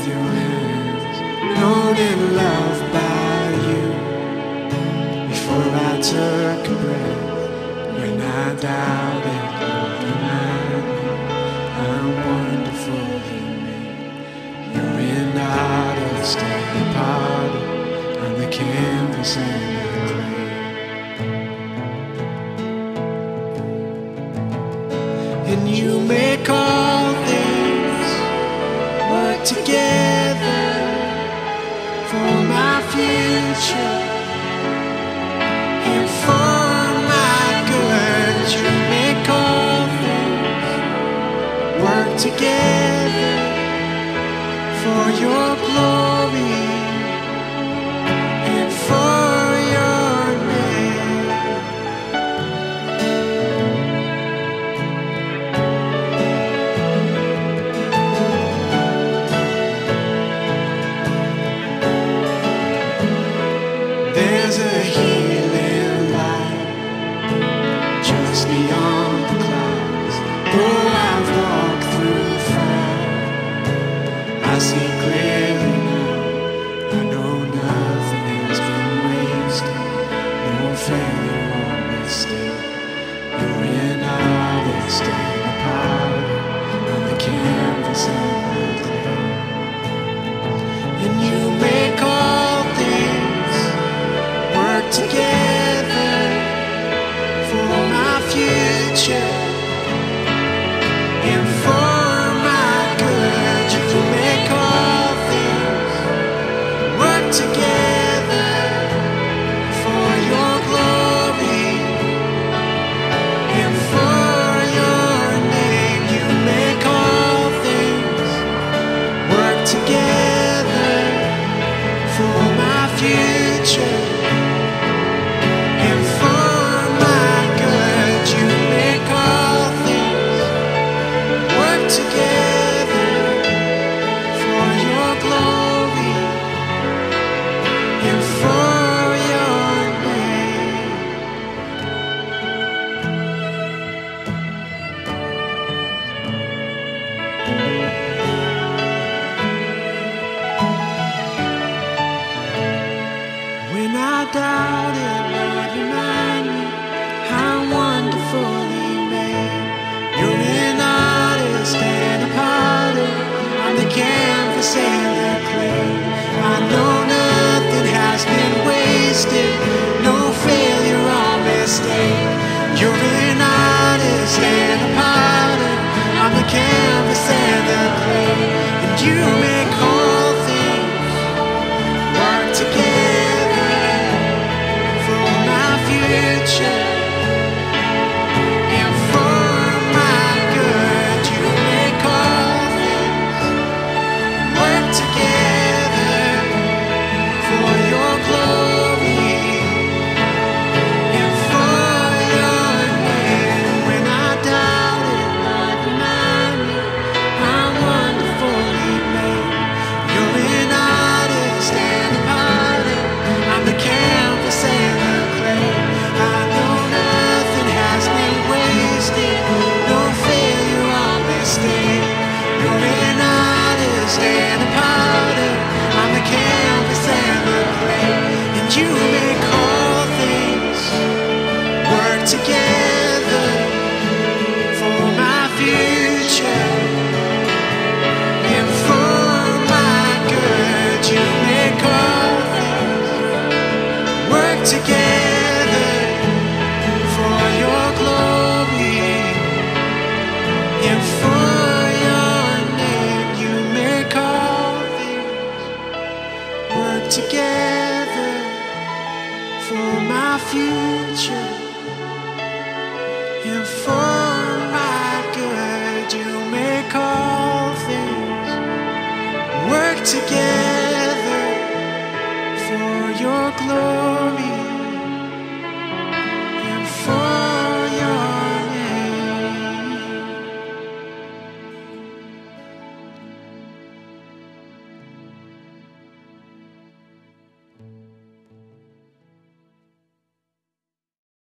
with your hands, known and loved by you. Before I took a breath, when I doubted, Lord, remind me how wonderful you made. You're in artist and a potter on the canvas and the clay. And you make all things work together for my future and for my good. You make all things work together for your glory and for your name. There's a healing light just beyond the clouds. Though I've walked through fire, I see clearly now. I know nothing has been wasted, no failure or mistake. You're an artist and a potter on the canvas and the clay. And you make all things work together for my future and for my good. You make all things work together for your glory and for your name. You make all things work together for my future and for my good. You make all things work together for your glory and for your name. When I doubted, Lord, remind me how wonderfully made. You're an artist and a potter on the canvas and the clay. I know nothing has been wasted, no failure or mistake. You're an artist and a potter on the canvas and the clay. And you make all things work together for my future and for my good. You make all things work together for your glory and for your name. When I doubted, Lord, remind me how wonderfully made. You're an artist and a potter on the canvas and the clay. I know nothing has been wasted, no failure or mistake. You're an artist and a potter on the canvas and the clay. And you make all things work together